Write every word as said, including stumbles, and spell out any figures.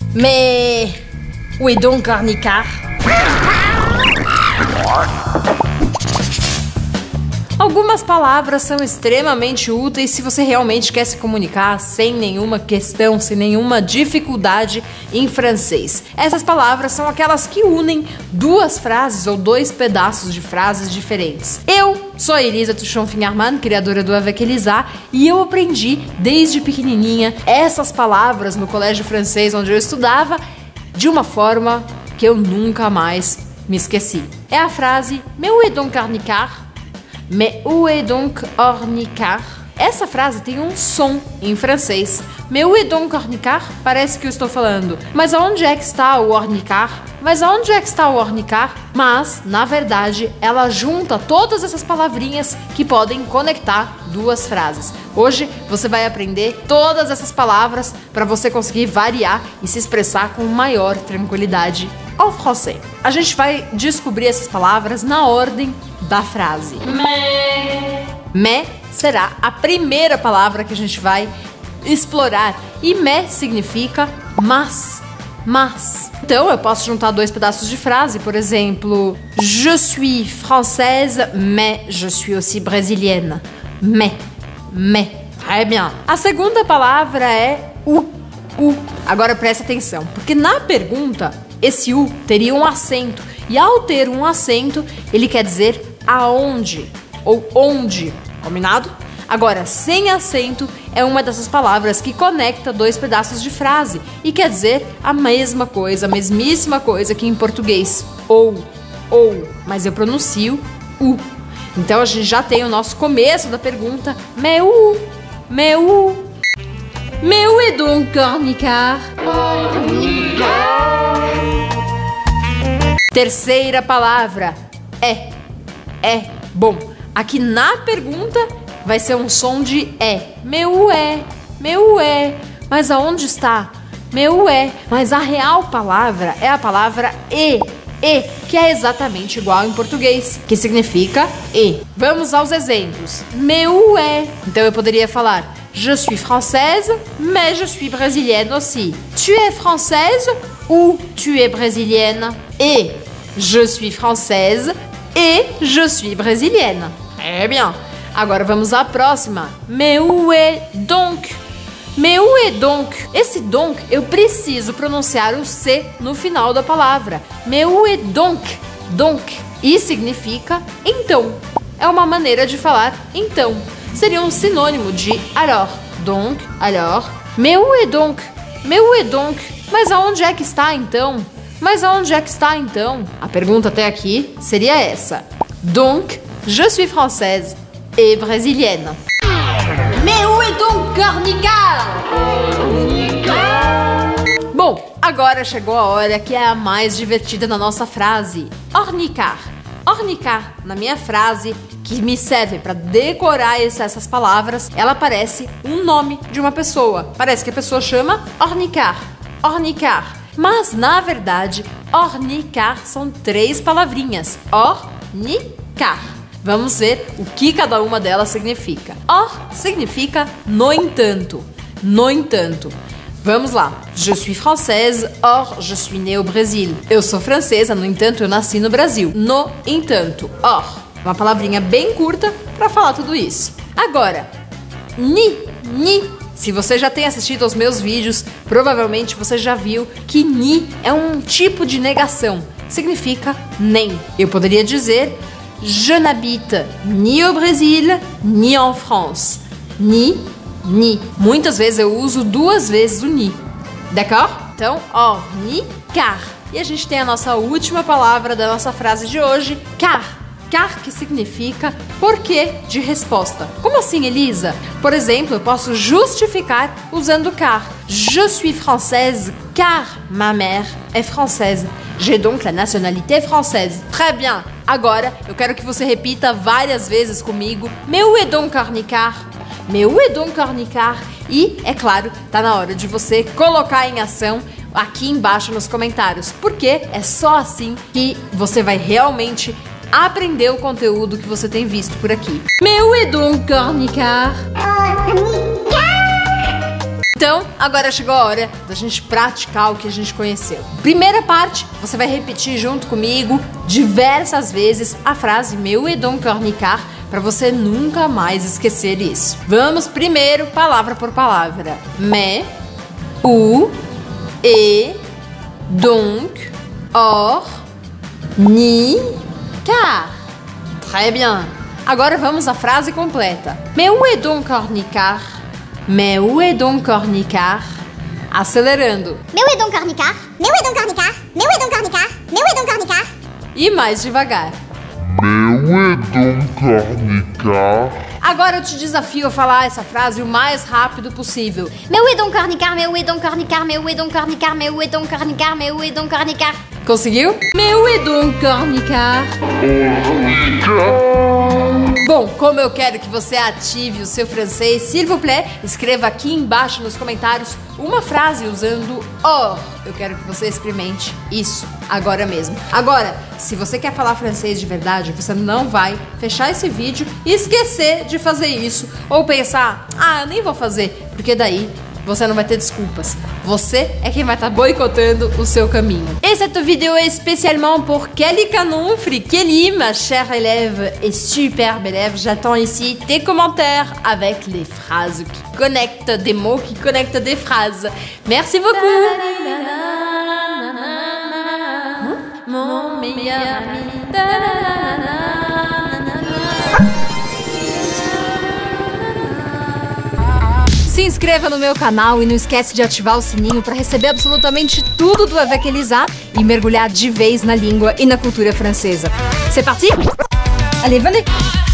Mais où est donc Ornicar? Algumas palavras são extremamente úteis se você realmente quer se comunicar sem nenhuma questão, sem nenhuma dificuldade em francês. Essas palavras são aquelas que unem duas frases ou dois pedaços de frases diferentes. Eu sou a Elisa Tuchon-Fingerman, criadora do Avec Elisa, e eu aprendi desde pequenininha essas palavras no colégio francês onde eu estudava de uma forma que eu nunca mais me esqueci. É a frase Mais où est donc Ornicar? Mais où est donc Ornicar? Essa frase tem um som em francês. Mais où est donc Ornicar? Parece que eu estou falando, mas aonde é que está o Ornicar? Mas aonde é que está o Ornicar? Mas, na verdade, ela junta todas essas palavrinhas que podem conectar duas frases. Hoje você vai aprender todas essas palavras para você conseguir variar e se expressar com maior tranquilidade ao français. A gente vai descobrir essas palavras na ordem da frase. Mais. Mais será a primeira palavra que a gente vai explorar. E mais significa mas. Mas. Então eu posso juntar dois pedaços de frase, por exemplo, Je suis française, mais je suis aussi brésilienne. Mais. Mais. Très bien. A segunda palavra é o. O. Agora presta atenção, porque na pergunta esse U teria um acento. E ao ter um acento, ele quer dizer aonde ou onde. Combinado? Agora, sem acento é uma dessas palavras que conecta dois pedaços de frase e quer dizer a mesma coisa, a mesmíssima coisa que em português. Ou, ou, mas eu pronuncio U. Então a gente já tem o nosso começo da pergunta. Mais où? Mais où? Mais où est donc Ornicar? Terceira palavra. É. É. Bom, aqui na pergunta vai ser um som de é. Meu é. Meu é. Mas aonde está? Meu é. Mas a real palavra é a palavra e. E, que é exatamente igual em português, que significa e. Vamos aos exemplos. Meu é. Então eu poderia falar Je suis française, mais je suis brésilienne aussi. Tu es française ou tu es brésilienne? Et je suis française et je suis brésilienne. Très bien. Agora vamos à próxima. Mais où est donc? Mais où est donc? Esse donc eu preciso pronunciar o C no final da palavra. Mais où est donc? Donc. E significa então. É uma maneira de falar então. Seria um sinônimo de alors. Donc, alors. Mais où est donc? Mais où est donc? Mas aonde é que está então? Mas aonde é que está então? A pergunta até aqui seria essa. Donc, je suis française et brésilienne. Mais où est donc Ornicar? Bom, agora chegou a hora que é a mais divertida na nossa frase. Ornicar. Ornicar, na minha frase, que me serve para decorar essas palavras, ela parece um nome de uma pessoa. Parece que a pessoa chama Ornicar. Ornicar. Mas, na verdade, Ornicar são três palavrinhas. Ornicar. Vamos ver o que cada uma delas significa. Or significa no entanto. No entanto. Vamos lá. Je suis française, or je suis née au Brésil. Eu sou francesa, no entanto, eu nasci no Brasil. No entanto. Or. Uma palavrinha bem curta para falar tudo isso. Agora, ni, ni. Se você já tem assistido aos meus vídeos, provavelmente você já viu que ni é um tipo de negação. Significa nem. Eu poderia dizer Je n'habite ni au Brésil, ni en France. Ni, ni. Muitas vezes eu uso duas vezes o ni. D'accord? Então, ornicar. E a gente tem a nossa última palavra da nossa frase de hoje, car. Car, que significa porquê de resposta. Como assim, Elisa? Por exemplo, eu posso justificar usando car. Je suis française car ma mère est française. J'ai donc la nationalité française. Très bien. Agora, eu quero que você repita várias vezes comigo. Mais où est donc Ornicar? Mais où est donc Ornicar? E, é claro, tá na hora de você colocar em ação aqui embaixo nos comentários. Porque é só assim que você vai realmente aprender o conteúdo que você tem visto por aqui. Mais où est donc Ornicar? Então, agora chegou a hora da gente praticar o que a gente conheceu. Primeira parte, você vai repetir junto comigo diversas vezes a frase meu et donc cornicar, para você nunca mais esquecer isso. Vamos primeiro, palavra por palavra. Mais, ou, et, donc, or, ni, car. Très bien. Agora vamos à frase completa. Mais où est donc cornicar? Mais où est donc cornicar? Acelerando. Mais où est donc cornicar? Mais où est donc cornicar? Mais où est donc cornicar? Mais où est donc cornicar? E mais devagar. Mais où est donc cornicar? Agora eu te desafio a falar essa frase o mais rápido possível. Mais où est donc cornicar? Mais où est donc cornicar? Mais où est donc cornicar? Mais où est donc cornicar? Mais où est donc cornicar? Conseguiu? Mais où est donc cornicar? Bom, como eu quero que você ative o seu francês, s'il vous plaît, escreva aqui embaixo nos comentários uma frase usando or. Eu quero que você experimente isso agora mesmo. Agora, se você quer falar francês de verdade, você não vai fechar esse vídeo e esquecer de fazer isso ou pensar, ah, eu nem vou fazer, porque daí você não vai ter desculpas. Você é quem vai estar boicotando o seu caminho. Et cette vidéo est spécialement pour Kelly Canonfre. Kelly, ma chère élève et superbe élève, j'attends ici tes commentaires avec les phrases qui connectent, des mots qui connectent des phrases. Merci beaucoup. Mon meilleur ami. Se inscreva no meu canal e não esquece de ativar o sininho para receber absolutamente tudo do Avec Elisa e mergulhar de vez na língua e na cultura francesa. C'est parti? Allez, venez!